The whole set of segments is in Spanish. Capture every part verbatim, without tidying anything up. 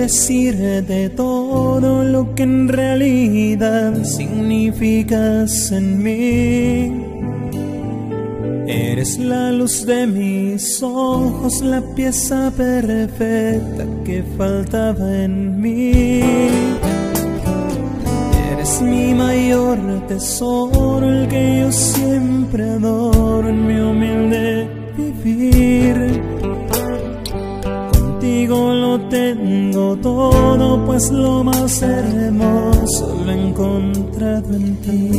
decirte todo lo que en realidad significas en mí. Eres la luz de mis ojos, la pieza perfecta que faltaba en mí. Eres mi mayor tesoro, el que yo siempre adoro en mi humilde vivir. Contigo lo tengo todo, pues lo más hermoso lo he encontrado en ti.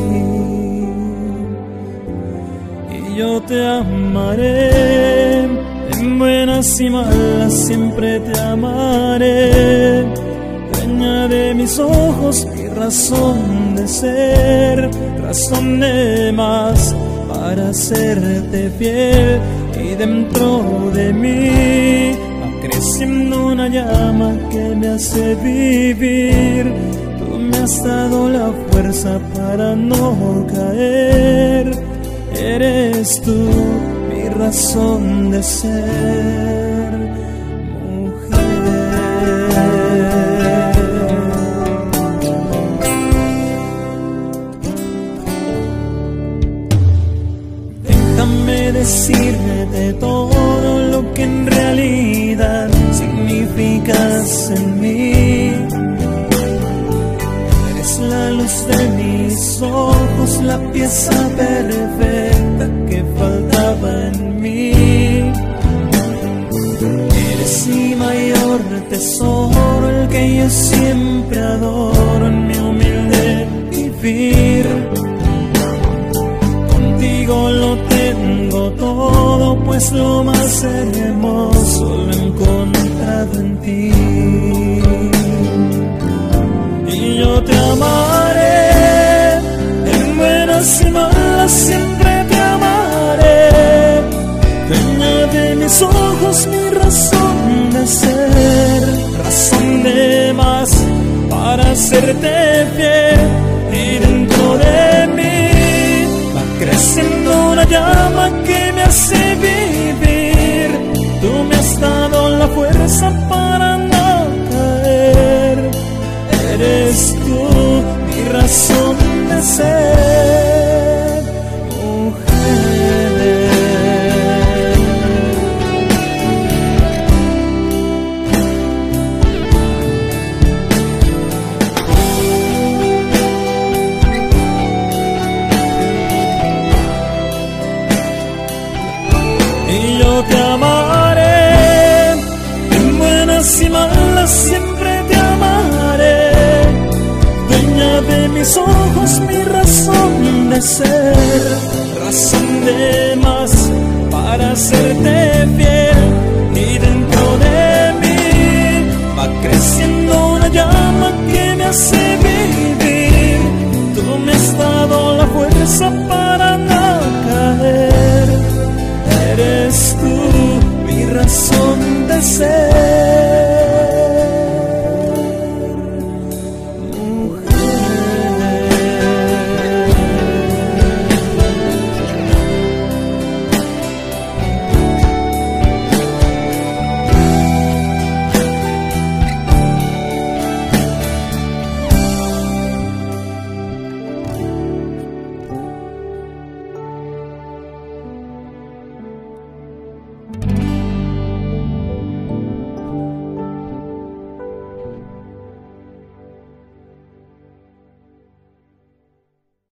Y yo te amaré, en buenas y malas siempre te amaré. Dueña de mis ojos, mi razón de ser, razón de más para serte fiel. Y dentro de mí va creciendo una llama que me hace vivir. Tú me has dado la fuerza para no caer. Eres tú mi razón de ser, mujer. Déjame decirte todo lo que en realidad significas en mí. Eres la luz de mis ojos, la pieza perfecta que faltaba en mí. Eres mi mayor tesoro, el que yo siempre adoro en mi humilde vivir. Contigo lo tengo todo, pues lo más hermoso lo he encontrado en ti. Y yo te amaré, en buenas y malas siempre te amaré. Dueña de mis ojos, mi razón de ser, razón de más para hacerte fiel. Y dentro de mí va creciendo una llama que me hace vivir. Tú me has dado la fuerza para no caer. Eres tú mi razón de ser, mujer. Y yo te amaré, en buenas y malas siempre te amaré. Dueña de mis ojos, mi razón de ser, razón de más para hacerte fiel. Y dentro de mí va creciendo una llama que me hace vivir. Tú me has dado la fuerza para